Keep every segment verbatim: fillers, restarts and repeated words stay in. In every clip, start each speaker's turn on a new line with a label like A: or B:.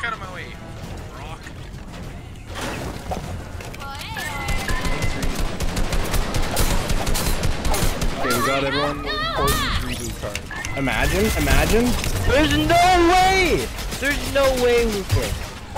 A: out of my way, rock.
B: Okay, we got everyone with reboot card.
C: Imagine, imagine. There's no way! There's no way we could.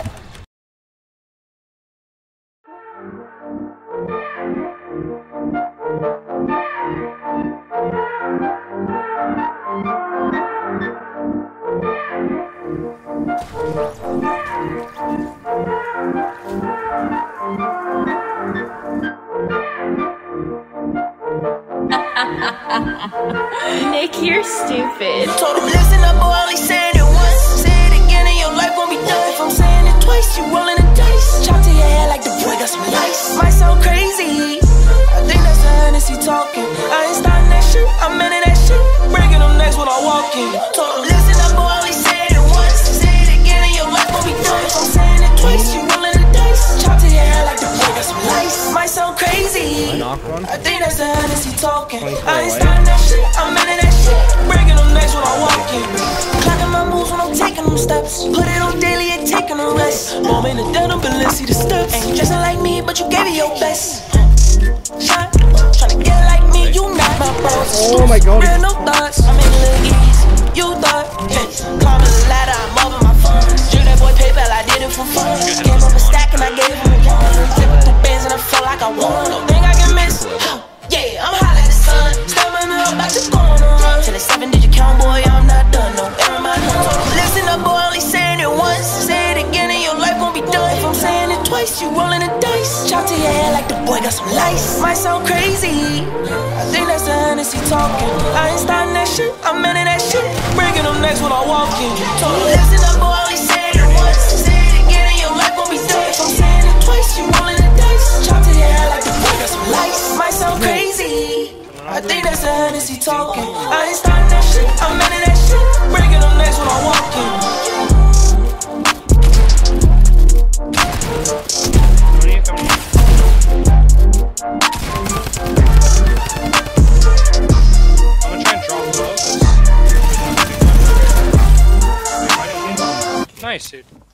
D: Nick, you're stupid.
E: Told him, listen up, boy, only saying it once. Say it again and your life won't be done. If I'm saying it twice, you rolling the dice. Chop to your head like the boy got some lice. Might sound crazy, I think that's the Hennessy talking. I ain't starting that shit, I'm into that shit. Breaking them necks when I walk in. Told him, listen up, boy, only saying it once. Say it again and your life won't be done. If I'm saying it twice, you rolling the dice. Chop to your head like the boy got some lice. Might sound crazy, I think that's the Hennessy talking. I ain't starting that shit, I'm into that shit. Breaking them necks when I walk in. Clocking my moves when I'm taking them steps. Put it on daily and taking a rest. Mom in the denim, but let's see the steps. Ain't dressing like me, but you gave it your best. Shot, tryna get like me, you not my boss.
C: Oh my god.
E: Real no thoughts, I'm in a little easy. You thought, climb the ladder, I'm over my funds. Drew that boy PayPal, I did it for fun. Came up a stack and I gave it for one. Flipping through bands and I felt like I won. Don't think I can miss. Yeah, I'm hot like the sun. Stumbling up, about to go on a run. Till the seven digit count, boy, I'm not done. No error, my nose. Listen up, boy, only saying it once. Say it again and your life won't be done. If I'm saying it twice, you rolling the dice. Chop to your head like the boy got some lice. Might sound crazy, I think that's the Hennessy talking. I ain't starting that shit, I'm into that shit. Breaking them necks when I walk in. Told him, listen up, boy, only saying it once. Say it again and your life won't be done. If I'm saying it twice, you rolling the dice. Chop to your head like the boy got some lice. Might sound crazy, I think that's the Hennessy talking. I ain't starting that shit, I'm into that shit. Breaking them necks when I walk in.
A: I'm gonna try and drop those. Nice, dude.